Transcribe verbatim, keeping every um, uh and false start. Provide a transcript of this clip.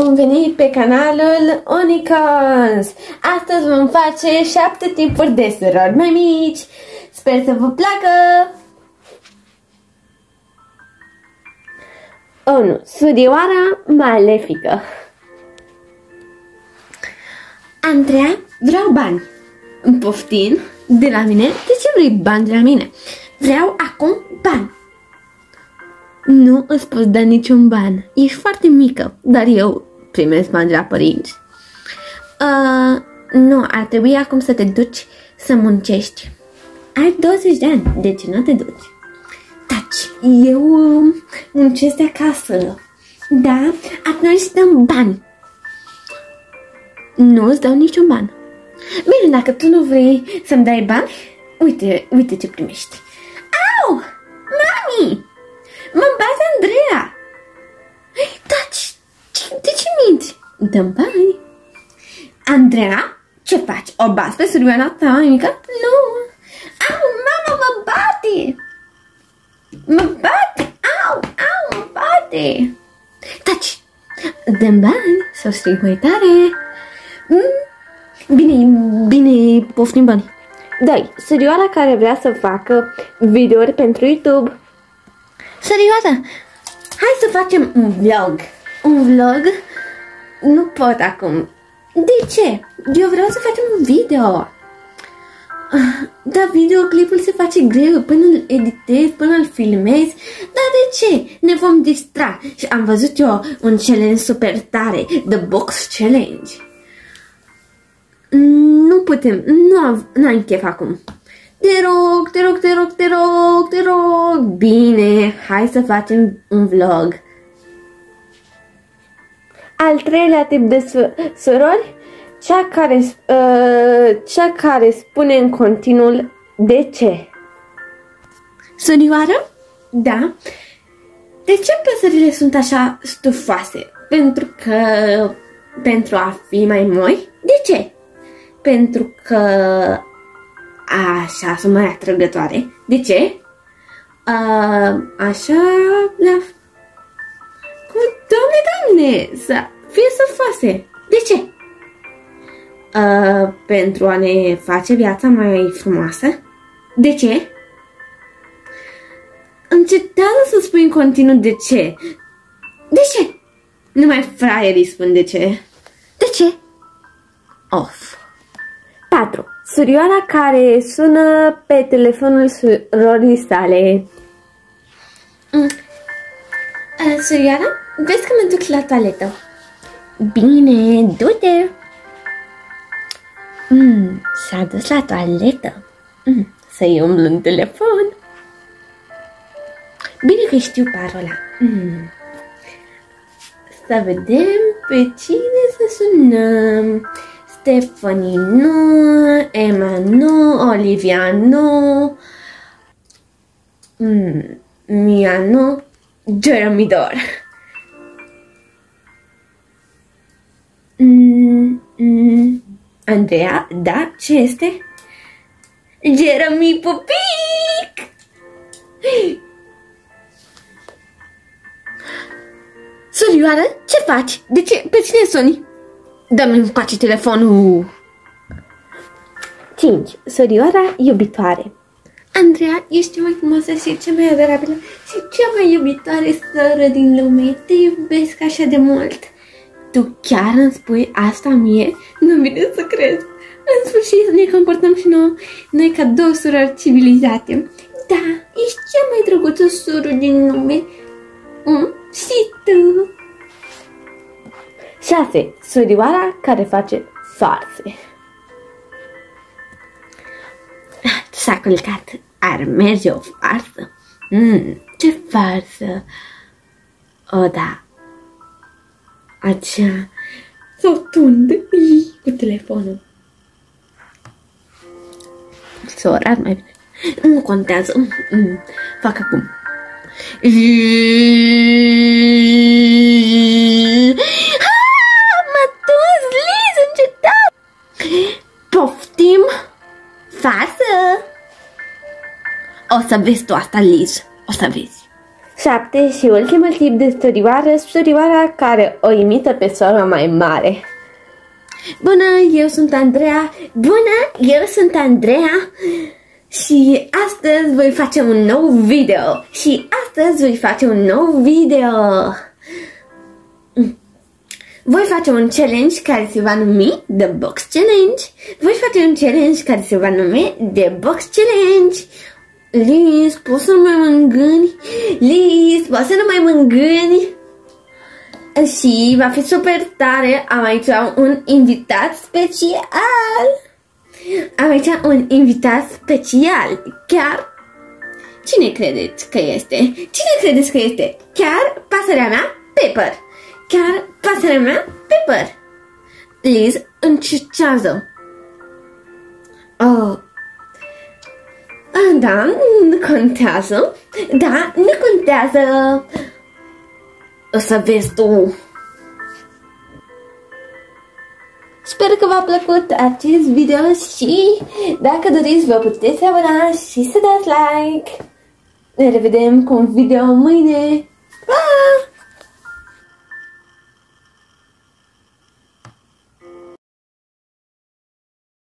bun venit pe canalul Unicorns! Astăzi vom face șapte tipuri de surori mai mici. Sper să vă placă! unu. Surioara malefică. Andreea, vreau bani. Îmi poftin de la mine? De ce vrei bani de la mine? Vreau acum bani. Nu îți poți da niciun ban. Ești foarte mică, dar eu primesc bani de la părinți. Uh, nu, ar trebui acum să te duci să muncești. Ai douăzeci de ani, de ce nu te duci? Taci, eu muncesc de acasă. Da, atunci îți dăm bani. Nu îți dau niciun ban. Bine, dacă tu nu vrei să-mi dai bani, uite, uite ce primești. Au! Mami! Mă bate Andreea! Taci! De ce minți? Dăm bani. Andreea? Ce faci? O bați pe surioara ta mai mică? Nu! Au, mama mă bate! Mă bate! Au, au, mă bate! Taci! Dăm bani sau strig mai tare? Mm? Bine, bine, poftim bani. Doi, surioara care vrea să facă videouri pentru YouTube. Surioară, hai să facem un vlog. Un vlog? Nu pot acum. De ce? Eu vreau să facem un video. Dar videoclipul se face greu până îl editez, până îl filmez. Dar de ce? Ne vom distra. Și am văzut eu un challenge super tare, The Box Challenge. Nu putem, nu am chef acum. Te rog, te rog, te rog, te rog, te rog. Bine, hai să facem un vlog. Al treilea tip de surori, cea care, uh, cea care spune în continuu de ce. Surioară? Da. De ce păsările sunt așa stufoase? Pentru că... Pentru a fi mai moi? De ce? Pentru că... Așa, sunt mai atrăgătoare. De ce? Uh, așa, la... Cu, doamne, doamne, să fie săfoase. De ce? Uh, pentru a ne face viața mai frumoasă. De ce? Încetează să spui în continuu de ce. De ce? Numai fraierii spun de ce. De ce? Of. patru. Surioara care sună pe telefonul surorii sale. Mm. Uh, surioara, vezi că mă duc la toaletă. Bine, du-te. Mm, s-a dus la toaletă. Mm, să-i umblu în telefon. Bine că știu parola. Mm. Să vedem pe cine să sunăm. Stephanie nu, Emma nu, Olivia nu, mm, Mia nu, Jeremy Dor. Mm, mm, Andreea, da, ce este? Jeremy Pupic! Surioară, ce faci? De ce? Pe cine suni? Dă-mi încoace telefonul. cinci. Surioara iubitoare. Andreea, ești cea mai frumoasă și cea mai adorabilă și cea mai iubitoare soră din lume. Te iubesc așa de mult. Tu chiar îmi spui asta mie? Nu vine să crezi. În sfârșit ne comportăm și noi, noi ca două surori civilizate. Da, ești cea mai drăguță soră din lume. Mm? Și tu. șase. Surioara care face farse. S-a culcat. Ar merge o farsă? Mm, ce farsă? O, da. Acea rotundă cu telefonul. Sora, mai bine. Nu contează. Mm, fac acum. Poftim? Farsă! O să vezi tu asta, Liz. O să vezi. șapte și ultimul tip de storioară, storioara care o imită pe sora mai mare. Bună, eu sunt Andreea. Bună, eu sunt Andreea. Și astăzi voi face un nou video. Și astăzi voi face un nou video. Voi face un challenge care se va numi The Box Challenge. Voi face un challenge care se va numi The Box Challenge. Liz, poți să nu mai mângâni? Liz, poți să nu mai mângâni? Și va fi super tare. Am aici un invitat special. Am aici un invitat special. Chiar, cine credeți că este? Cine credeți că este? Chiar pasărea mea, Pepper. Chiar pasărea mea, Pepper. Liz încercează. Oh. Da, nu contează. Da, nu contează. O să vezi tu. Sper că v-a plăcut acest video și dacă doriți vă puteți abona și să dați like. Ne revedem cu un video mâine.